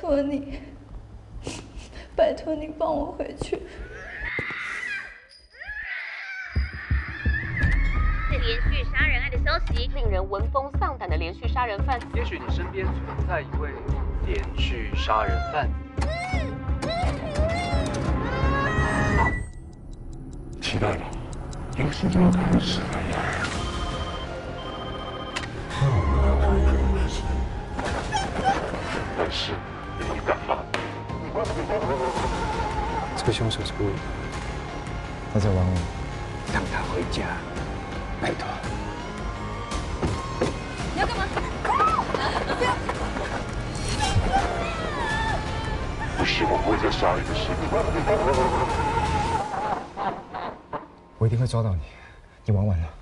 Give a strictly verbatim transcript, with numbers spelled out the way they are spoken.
托你，拜托你放我回去。 是连续杀人案的消息，令人闻风丧胆的连续杀人犯。 也许你身边存在一位连续杀人犯。 期待了，游戏就要开始了呀！但是你干嘛？ 这个凶手是故意的， 他在玩我。 让他回家，拜托。 你要干嘛？不要！ 不是我不会再杀人的事。 我一定会抓到你，你玩完了。